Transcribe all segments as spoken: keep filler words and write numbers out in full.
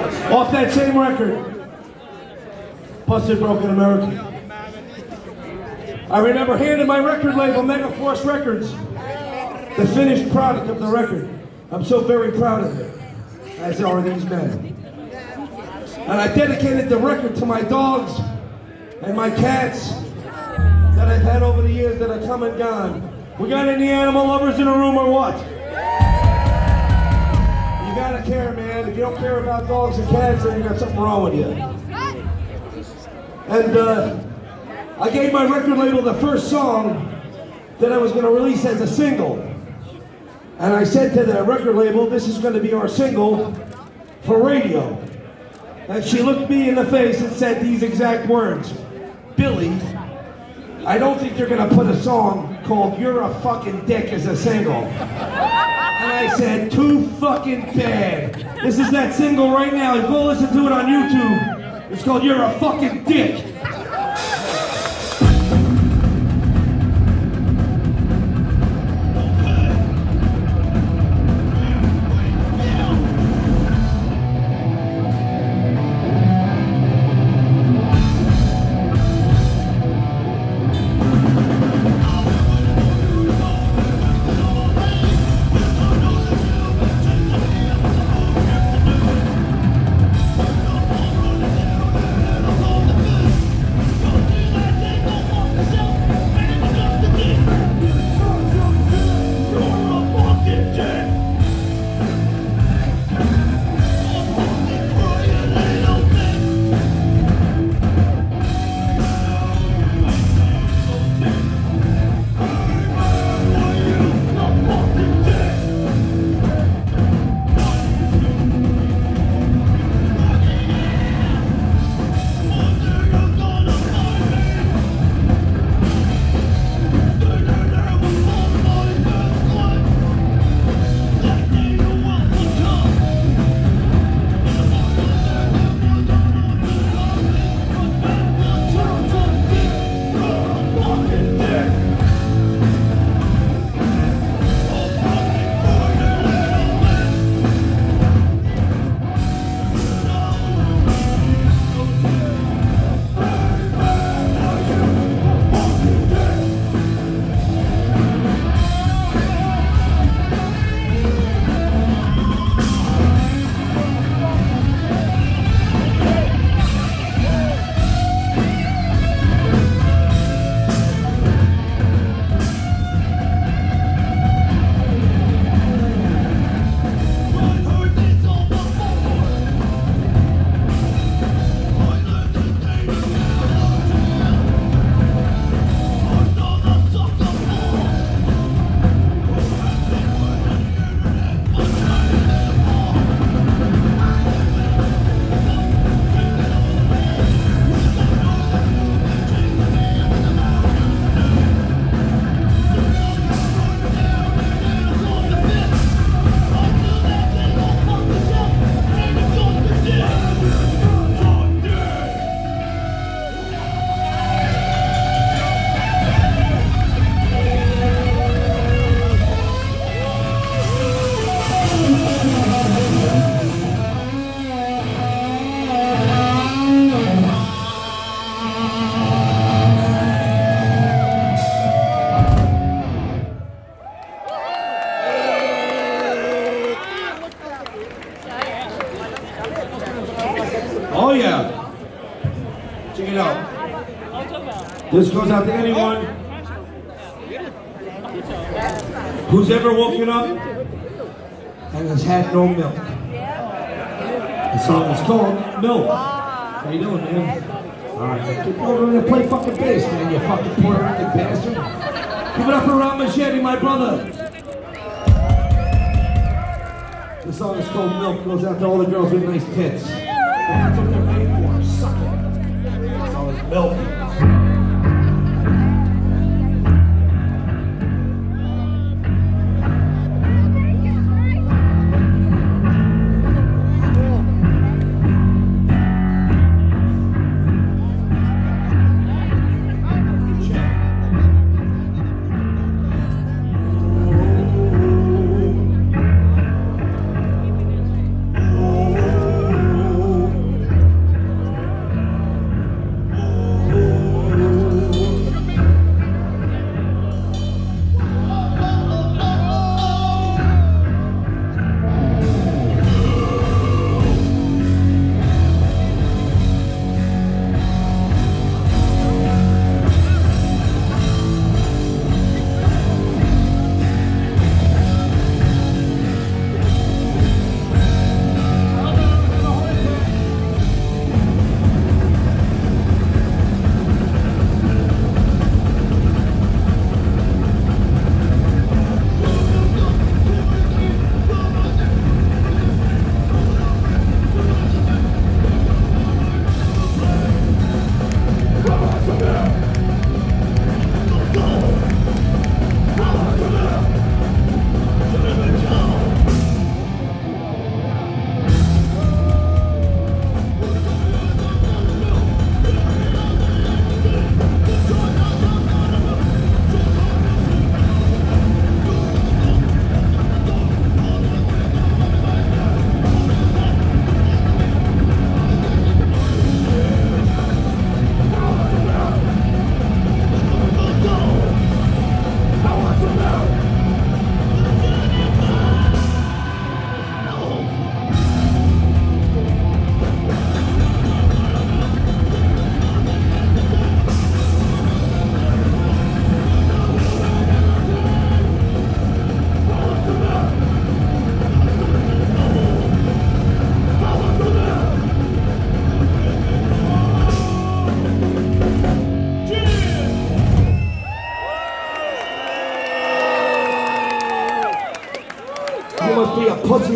Off that same record, Busted Broken American. I remember handing my record label, Megaforce Records, the finished product of the record. I'm so very proud of it, as are these men. And I dedicated the record to my dogs and my cats that I've had over the years that are come and gone. We got any animal lovers in the room or what? You gotta care, man. If you don't care about dogs and cats, then you got something wrong with you. And uh, I gave my record label the first song that I was gonna release as a single. And I said to the record label, this is gonna be our single for radio. And she looked me in the face and said these exact words, Billy, I don't think they're gonna put a song called You're a Fucking Dick as a single. And I said, too fucking bad. This is that single right now. You go listen to it on YouTube. It's called You're a Fucking Dick. Oh yeah. Check it out. This goes out to anyone who's ever woken up and has had no milk. The song is called Milk. How you doing, man? Alright, get over there and play fucking bass, man, you fucking Puerto Rican bastard. Give it up for Rob Machete, my brother. The song is called Milk. Goes out to all the girls with nice tits. That's what they're paid for. Suck it. The song is Milk. Oh,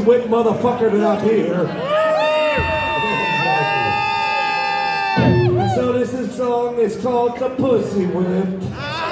whip motherfucker up here. So this is song is called The Pussy Whip.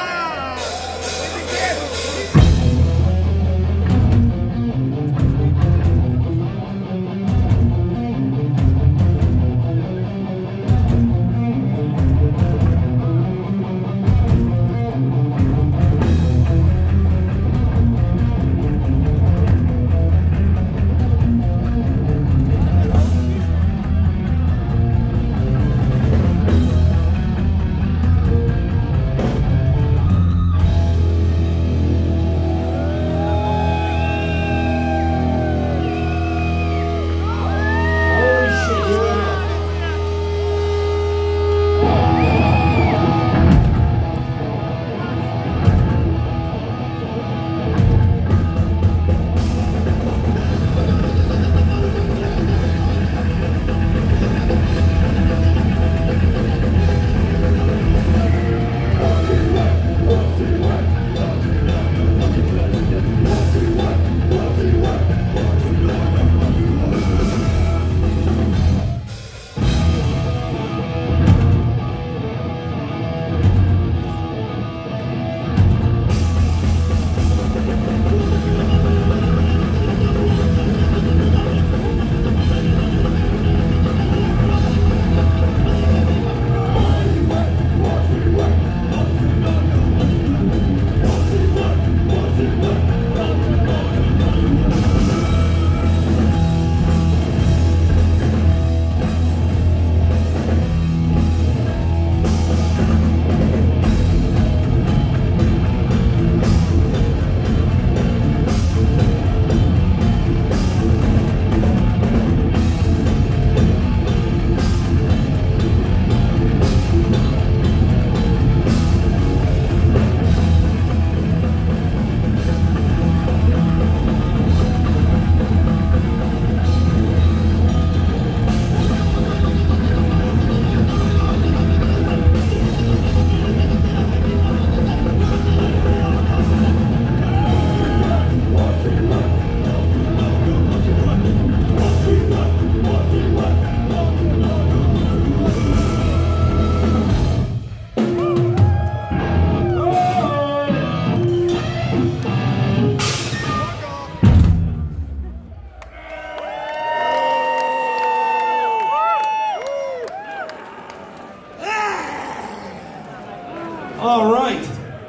All right.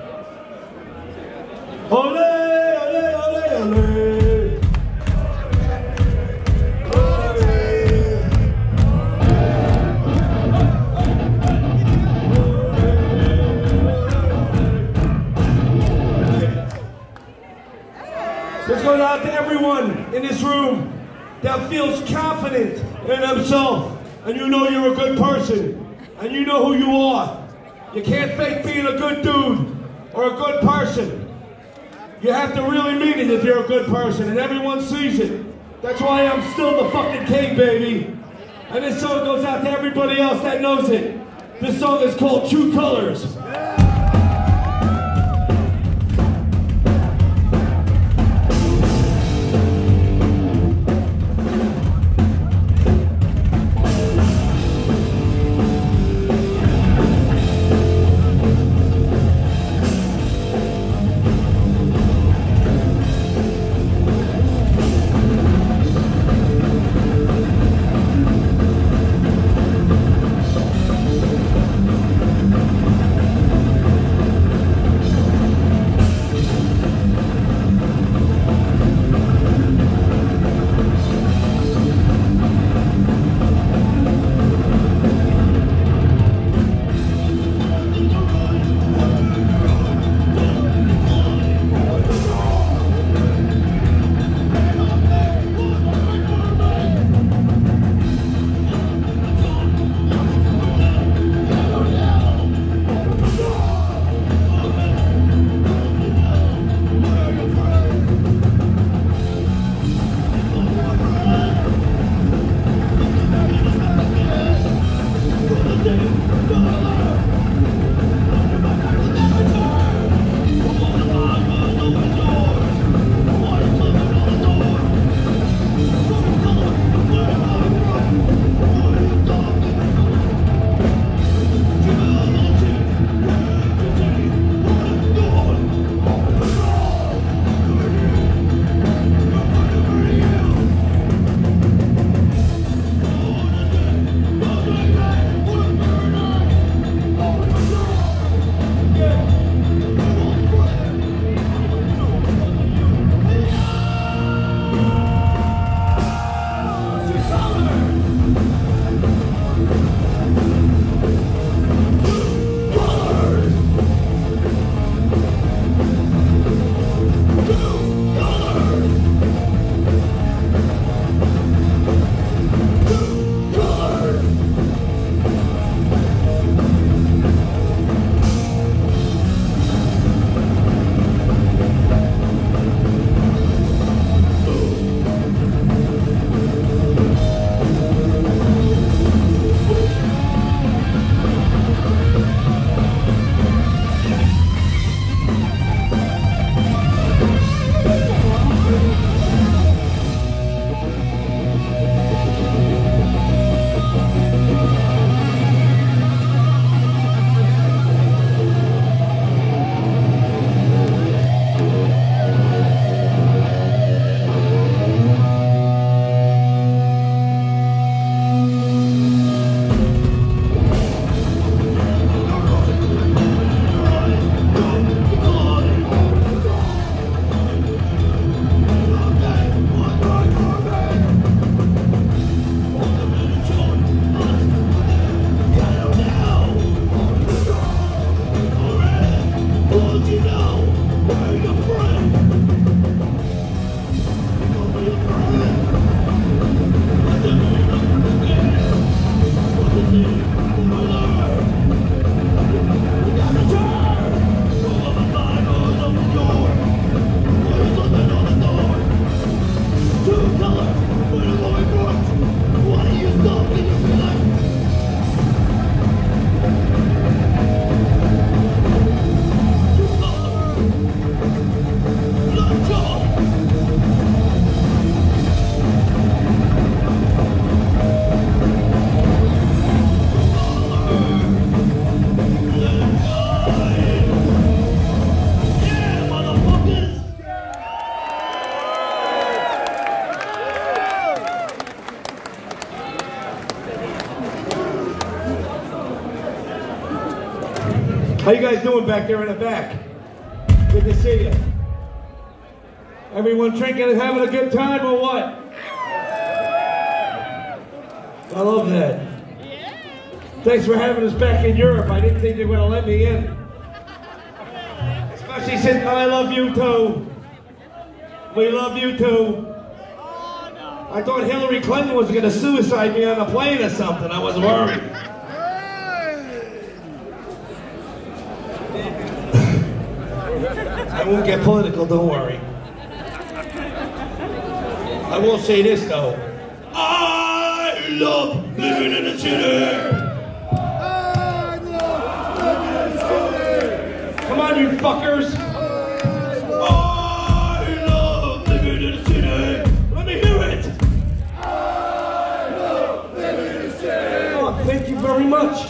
Ole, ole, ole, ole. This goes out to everyone in this room that feels confident in himself, and you know you're a good person, and you know who you are. You can't fake being a good dude or a good person. You have to really mean it if you're a good person, and everyone sees it. That's why I'm still the fucking king, baby. And this song goes out to everybody else that knows it. This song is called True Colors. How you guys doing back there in the back? Good to see you. Everyone drinking and having a good time or what? I love that. Thanks for having us back in Europe. I didn't think they were going to let me in. Especially since I love you too. We love you too. I thought Hillary Clinton was going to suicide me on a plane or something. I was worried. I won't get political, don't worry. I will say this though. I love living in the city. I love living in the city. Come on, you fuckers. I love living in the city. Let me hear it. I love living in the city. Oh, thank you very much.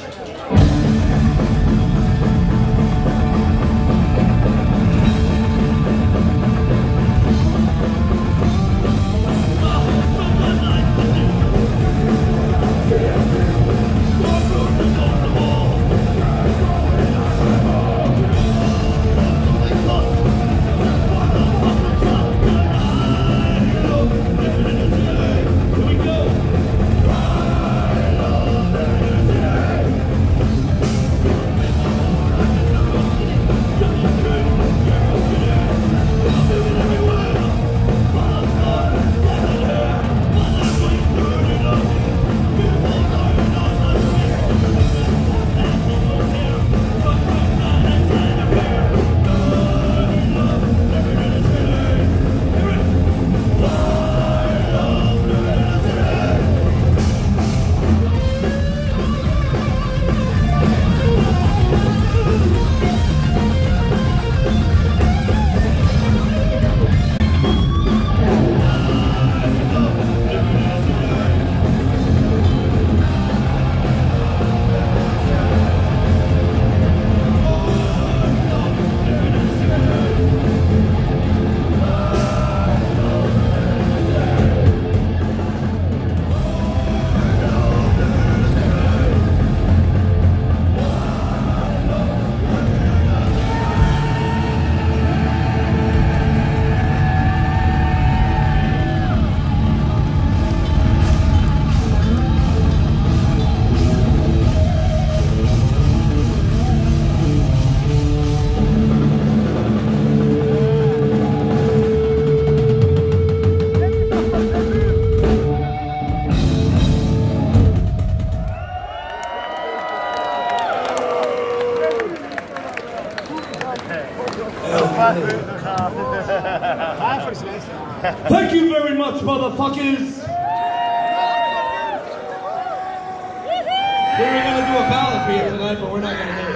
Thank you very much, motherfuckers. We were gonna do a ballad for you tonight, but we're not gonna do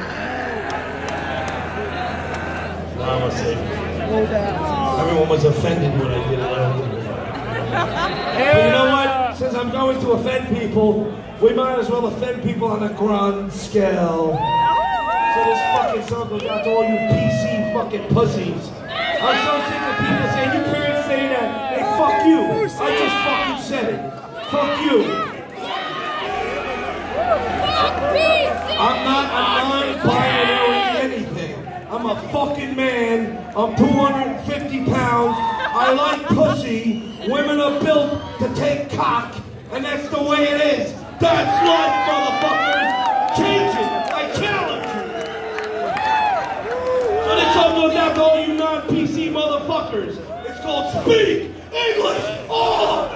it. Mama said. Everyone was offended when I did it. But you know what? Since I'm going to offend people, we might as well offend people on a grand scale. So this fucking song goes out to all you P C fucking pussies. I'm so sick of people saying you can't say that. Hey, fuck you. I just fucking said it. Fuck you. I'm not a non-binary anything. I'm a fucking man. I'm two hundred fifty pounds. I like pussy. Women are built to take cock. And that's the way it is. That's life, motherfuckers. Change it. I challenge you. So this song goes out to all you non-P C motherfuckers. It's called Speak English All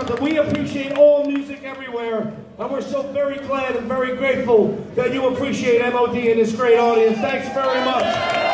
something. We appreciate all music everywhere, and we're so very glad and very grateful that you appreciate M O D and this great audience. Thanks very much.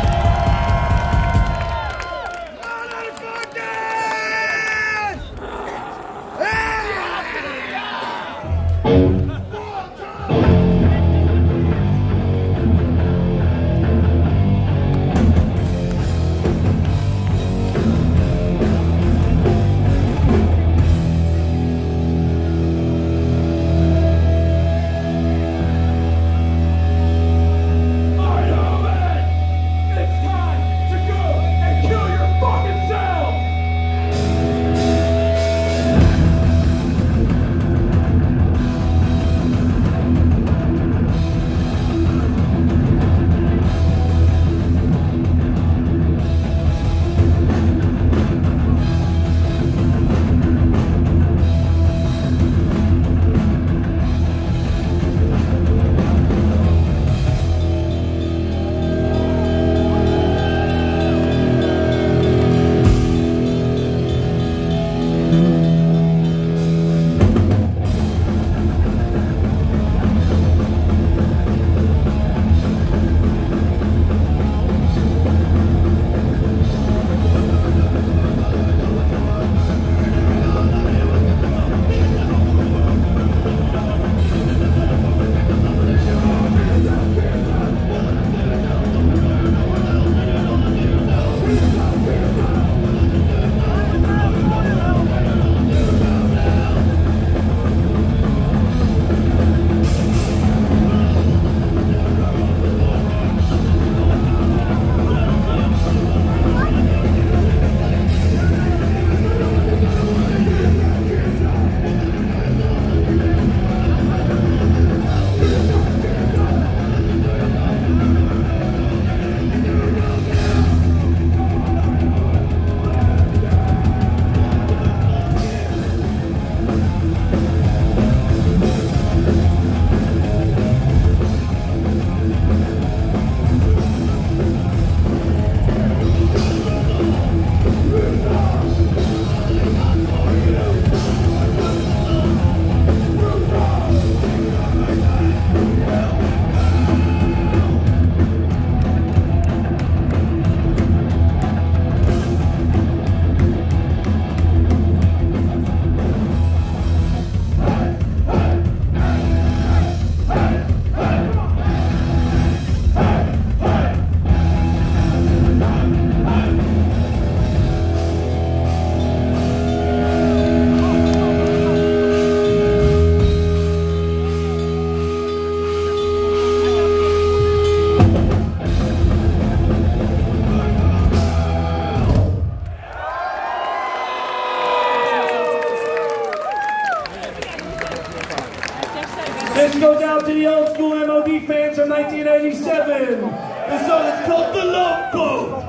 This goes out to the old school M O D fans from nineteen eighty-seven. The song is called The Love Boat.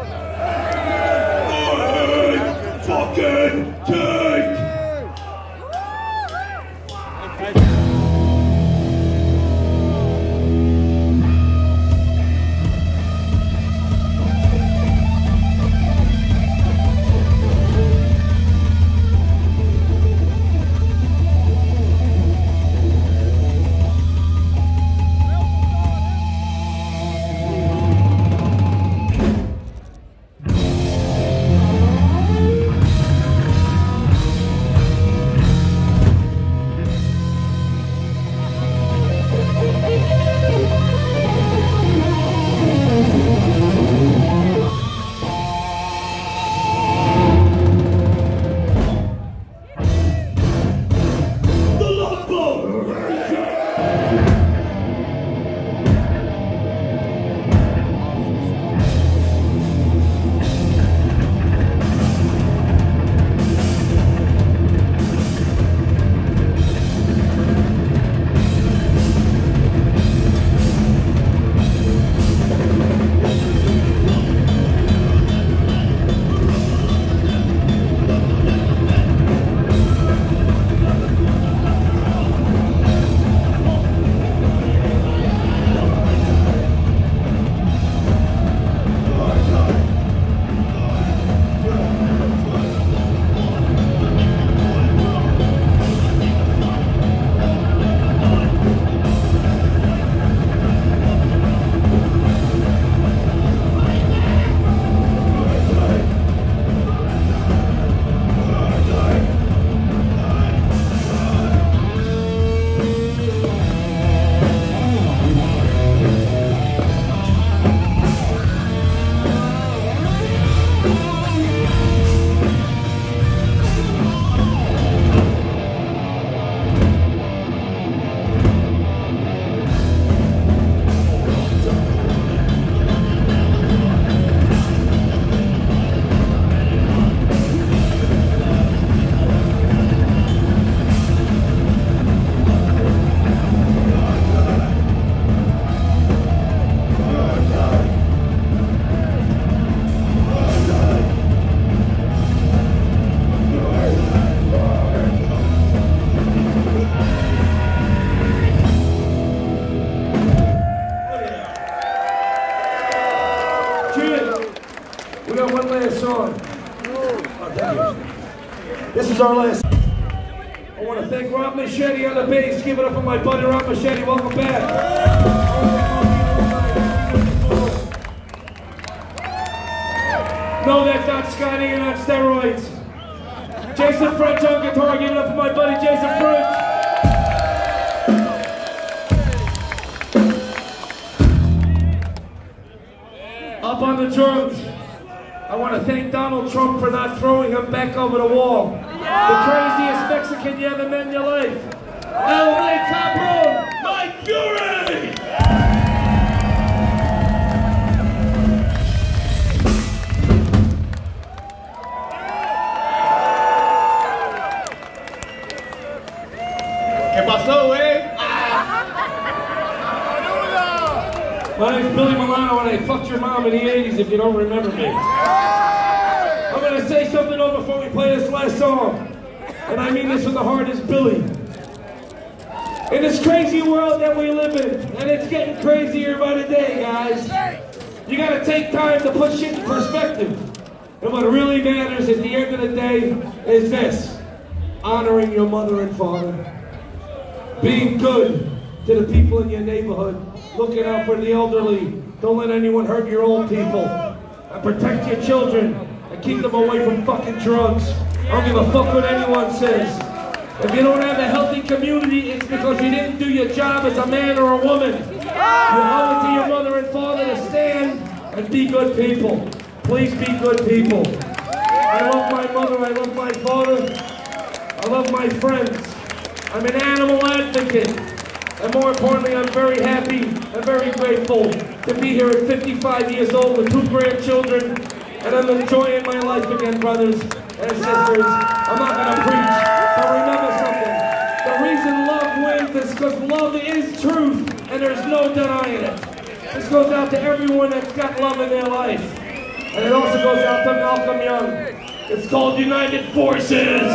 I fucking take. This is our last. I want to thank Rob Machete on the bass. Give it up for my buddy Rob Machete. Welcome back. No, that's not Scotty and on steroids. Jason French on guitar. Give it up for my buddy Jason French. Up on the drums, I want to thank Donald Trump for not throwing him back over the wall. The craziest Mexican you ever met in your life. El Rey Capo, Mike Fury! ¿Qué pasó, güey? My name's Billy Milano and I fucked your mom in the eighties if you don't remember me. I'm gonna say something though before we play this last song. And I mean this from the heart, is Billy. In this crazy world that we live in, and it's getting crazier by the day, guys, you gotta take time to put shit in perspective. And what really matters at the end of the day is this: honoring your mother and father, being good to the people in your neighborhood, looking out for the elderly, don't let anyone hurt your old people, and protect your children, and keep them away from fucking drugs. I don't give a fuck what anyone says. If you don't have a healthy community, it's because you didn't do your job as a man or a woman. You owe it to your mother and father to stand and be good people. Please be good people. I love my mother, I love my father, I love my friends. I'm an animal advocate. And more importantly, I'm very happy and very grateful to be here at fifty-five years old with two grandchildren, and I'm enjoying my life again, brothers and sisters. I'm not gonna preach, but remember something. The reason love wins is because love is truth, and there's no denying it. This goes out to everyone that's got love in their life. And it also goes out to Malcolm Young. It's called United Forces.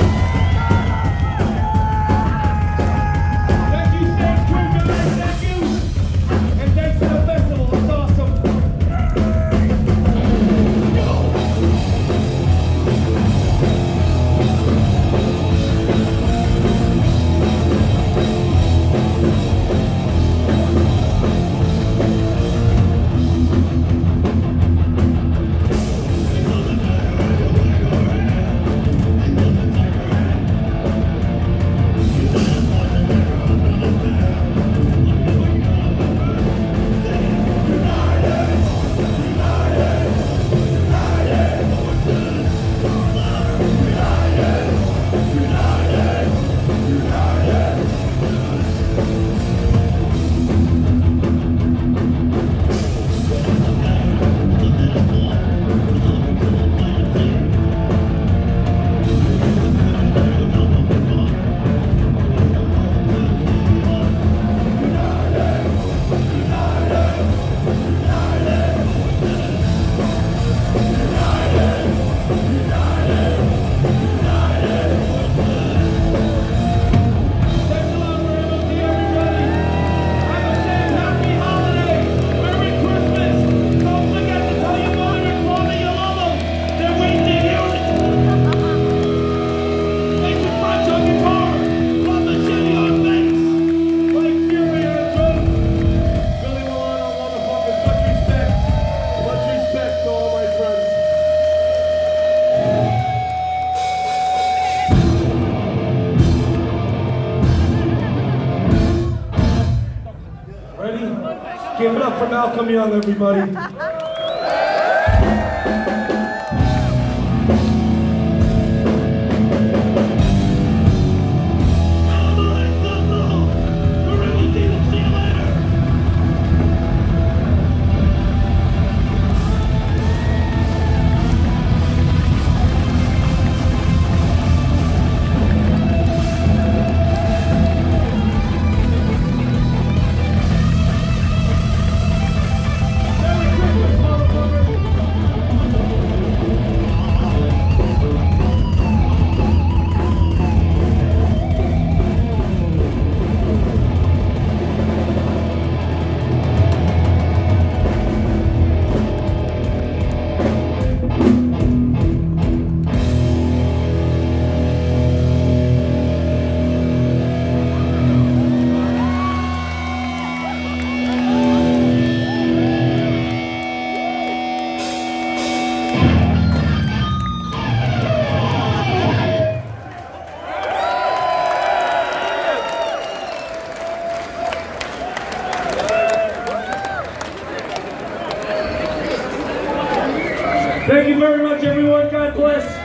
Give it up for Malcolm Young, everybody. Merry Christmas. Thank you very much, everyone. God bless.